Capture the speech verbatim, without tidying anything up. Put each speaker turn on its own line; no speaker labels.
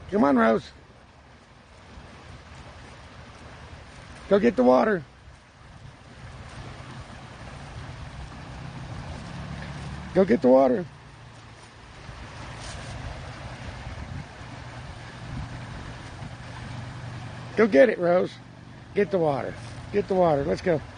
Come on, Rose. Go get the water. Go get the water. Go get it, Rose. Get the water. Get the water. Let's go.